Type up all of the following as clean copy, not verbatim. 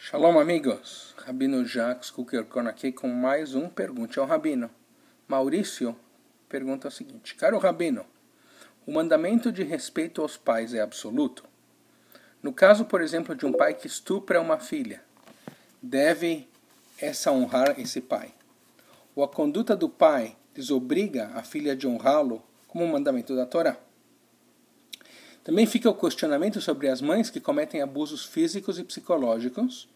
Shalom, amigos. Rabino Jacques Kukerkorn aqui com mais um Pergunte ao Rabino. Maurício pergunta o seguinte: Caro Rabino, o mandamento de respeito aos pais é absoluto? No caso, por exemplo, de um pai que estupra uma filha, deve essa honrar esse pai? Ou a conduta do pai desobriga a filha de honrá-lo como um mandamento da Torá? Também fica o questionamento sobre as mães que cometem abusos físicos e psicológicos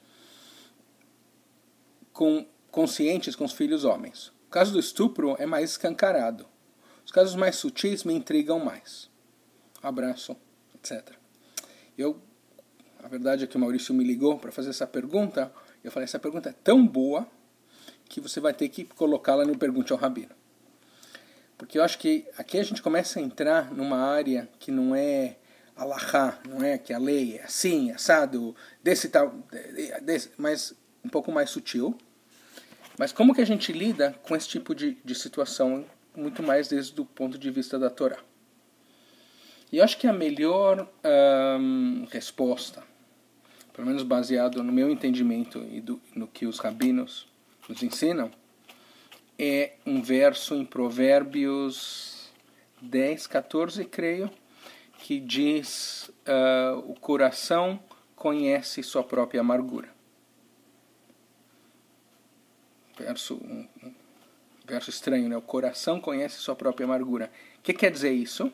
conscientes com os filhos homens. O caso do estupro é mais escancarado. Os casos mais sutis me intrigam mais. Abraço, etc. A verdade é que o Maurício me ligou para fazer essa pergunta. Eu falei, essa pergunta é tão boa que você vai ter que colocá-la no Pergunte ao Rabino. Porque eu acho que aqui a gente começa a entrar numa área que não é alahá, não é que a lei é assim, assado, desse tal, mas um pouco mais sutil. Mas como que a gente lida com esse tipo de situação, muito mais desde o ponto de vista da Torá? E eu acho que a melhor resposta, pelo menos baseado no meu entendimento e no que os rabinos nos ensinam, é um verso em Provérbios 10, 14, creio, que diz: o coração conhece sua própria amargura. Verso estranho, né? O coração conhece sua própria amargura. O que quer dizer isso?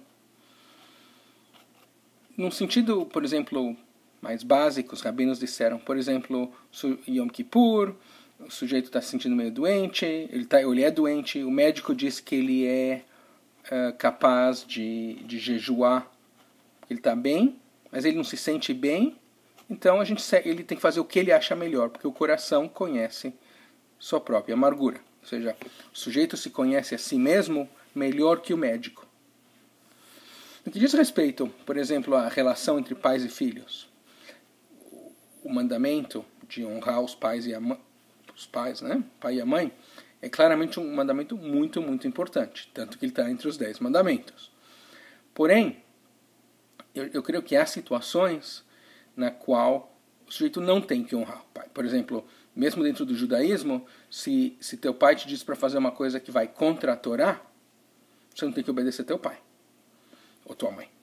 Num sentido, por exemplo, mais básico, os rabinos disseram, por exemplo, Yom Kippur, o sujeito está se sentindo meio doente, ele é doente, o médico diz que ele é capaz de jejuar, ele está bem, mas ele não se sente bem, então ele tem que fazer o que ele acha melhor, porque o coração conhece sua própria amargura. Ou seja, o sujeito se conhece a si mesmo melhor que o médico. No que diz respeito, por exemplo, à relação entre pais e filhos, o mandamento de honrar os pais e os pais, né? Pai e a mãe, é claramente um mandamento muito, muito importante, tanto que ele está entre os 10 mandamentos. Porém, eu creio que há situações na qual o sujeito não tem que honrar o pai. Por exemplo, mesmo dentro do judaísmo, se teu pai te diz para fazer uma coisa que vai contra a você não tem que obedecer teu pai ou tua mãe.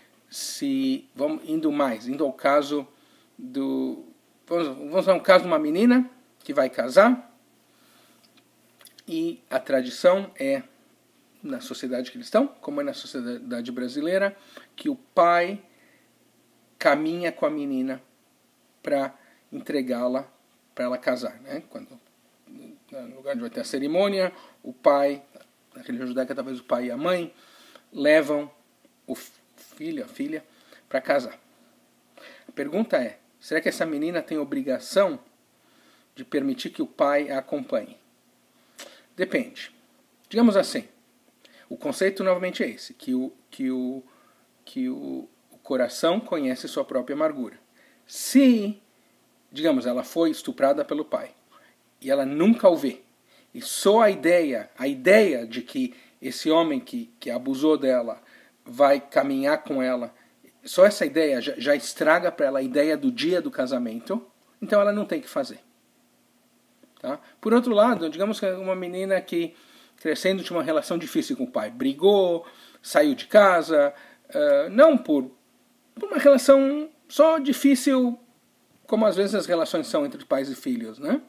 Indo ao caso vamos ao caso de uma menina que vai casar, e a tradição é, na sociedade cristã, como é na sociedade brasileira, que o pai caminha com a menina para entregá-la para ela casar, né? No lugar onde vai ter a cerimônia, o pai, na religião judaica talvez o pai e a mãe, levam a filha, para casar. A pergunta é, será que essa menina tem obrigação de permitir que o pai a acompanhe? Depende. Digamos assim, o conceito novamente é esse, que o coração conhece sua própria amargura. Se, digamos, ela foi estuprada pelo pai e ela nunca o vê, e só a ideia de que esse homem que abusou dela vai caminhar com ela, só essa ideia já estraga para ela a ideia do dia do casamento, então ela não tem que fazer. Tá? Por outro lado, digamos que é uma menina que crescendo tinha uma relação difícil com o pai, brigou, saiu de casa, não por uma relação só difícil, como às vezes as relações são entre pais e filhos, né?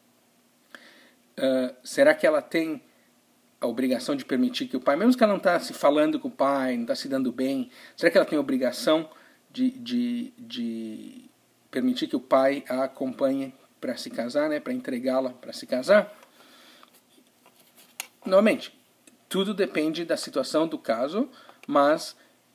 Será que ela tem a obrigação de permitir que o pai, mesmo que ela não está se falando com o pai, não está se dando bem, será que ela tem a obrigação de permitir que o pai a acompanhe para se casar, né? Para entregá-la para se casar? Novamente, tudo depende da situação do caso, mas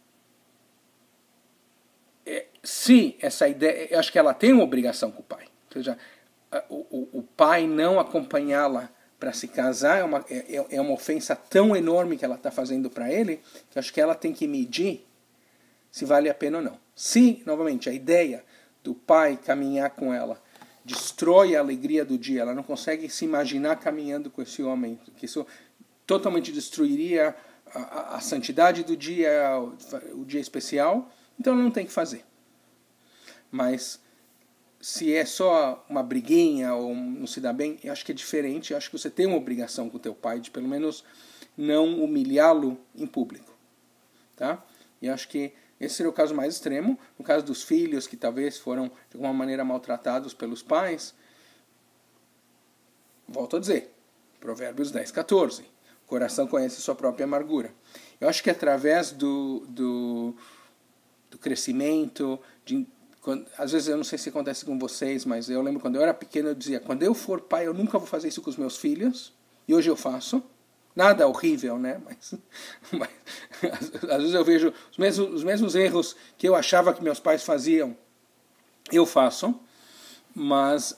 se essa ideia, eu acho que ela tem uma obrigação com o pai. Ou seja, o pai não acompanhá-la para se casar é uma ofensa tão enorme que ela está fazendo para ele, que eu acho que ela tem que medir se vale a pena ou não. Se, novamente, a ideia do pai caminhar com ela destrói a alegria do dia, ela não consegue se imaginar caminhando com esse homem, que isso totalmente destruiria a santidade do dia, o dia especial, então ela não tem que fazer. Mas se é só uma briguinha ou não se dá bem, eu acho que é diferente. Eu acho que você tem uma obrigação com o teu pai de pelo menos não humilhá-lo em público. Tá? E eu acho que esse seria o caso mais extremo. No caso dos filhos que talvez foram de alguma maneira maltratados pelos pais, volto a dizer, Provérbios 10:14. O coração conhece sua própria amargura. Eu acho que através do crescimento, às vezes eu não sei se acontece com vocês, mas eu lembro quando eu era pequeno eu dizia, quando eu for pai eu nunca vou fazer isso com os meus filhos, e hoje eu faço. Nada horrível, né? Mas às vezes eu vejo os mesmos erros que eu achava que meus pais faziam, eu faço. Mas,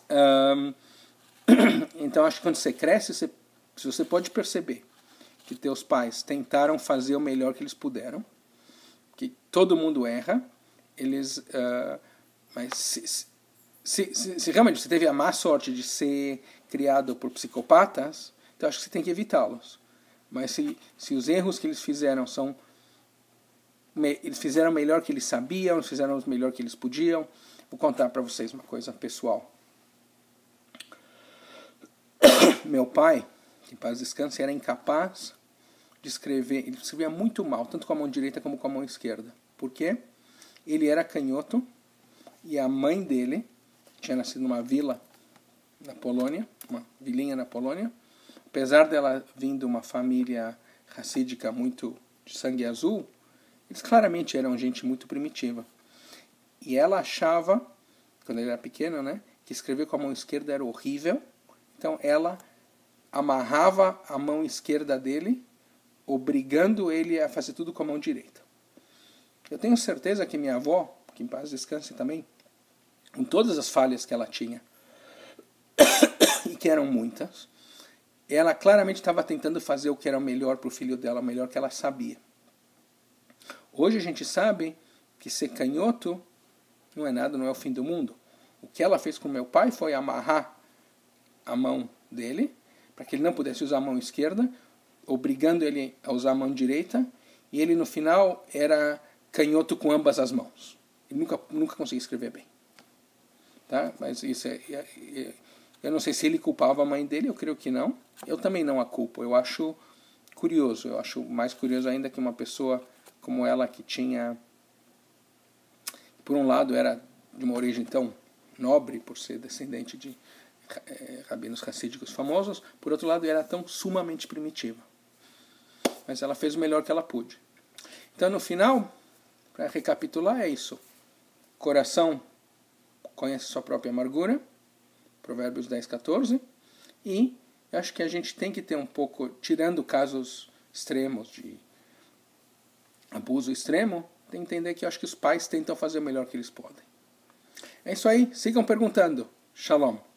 então acho que quando você cresce, se você pode perceber que teus pais tentaram fazer o melhor que eles puderam, que todo mundo erra, mas se realmente você teve a má sorte de ser criado por psicopatas, então acho que você tem que evitá-los. Mas se os erros que eles fizeram eles fizeram o melhor que eles sabiam, eles fizeram o melhor que eles podiam. Vou contar para vocês uma coisa pessoal. Meu pai, que em paz descanse, era incapaz de escrever. Ele escrevia muito mal, tanto com a mão direita como com a mão esquerda. Por quê? Ele era canhoto e a mãe dele tinha nascido numa vila na Polônia, uma vilinha na Polônia. Apesar dela vir de uma família racídica muito de sangue azul, eles claramente eram gente muito primitiva. E ela achava, quando ele era pequeno, né, que escrever com a mão esquerda era horrível. Então ela amarrava a mão esquerda dele, obrigando ele a fazer tudo com a mão direita. Eu tenho certeza que minha avó, que em paz descanse também, com todas as falhas que ela tinha, e que eram muitas, ela claramente estava tentando fazer o que era o melhor para o filho dela, o melhor que ela sabia. Hoje a gente sabe que ser canhoto não é nada, não é o fim do mundo. O que ela fez com meu pai foi amarrar a mão dele, para que ele não pudesse usar a mão esquerda, obrigando ele a usar a mão direita, e ele no final era canhoto com ambas as mãos. Ele nunca conseguia escrever bem. Tá? Mas isso eu não sei se ele culpava a mãe dele, eu creio que não. Eu também não a culpo. Eu acho curioso. Eu acho mais curioso ainda que uma pessoa como ela, que tinha, por um lado, era de uma origem tão nobre, por ser descendente de rabinos racídicos famosos, por outro lado, era tão sumamente primitiva. Mas ela fez o melhor que ela pôde. Então, no final, para recapitular, é isso. Coração conhece sua própria amargura, Provérbios 10:14, e eu acho que a gente tem que ter um pouco, tirando casos extremos de abuso extremo, tem que entender que eu acho que os pais tentam fazer o melhor que eles podem. É isso aí, sigam perguntando. Shalom.